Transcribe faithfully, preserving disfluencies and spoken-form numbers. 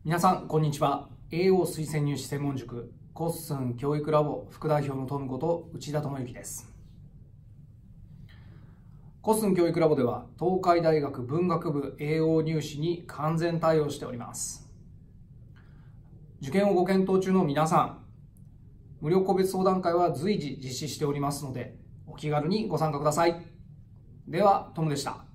皆さんこんにちは。栄養推薦入試専門塾コッスン教育ラボ副代表のトムこと内田智之です。コッスン教育ラボでは東海大学文学部栄養入試に完全対応しております。受験をご検討中の皆さん、無料個別相談会は随時実施しておりますので、お気軽にご参加ください。では、トムでした。